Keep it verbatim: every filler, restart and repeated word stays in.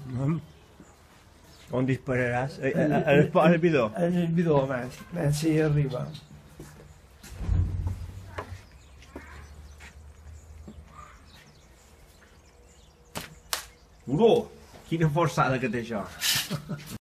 On dispararàs? Al bidó? En el bidó, més, més si arriba. Uro! Quina forçada que té això!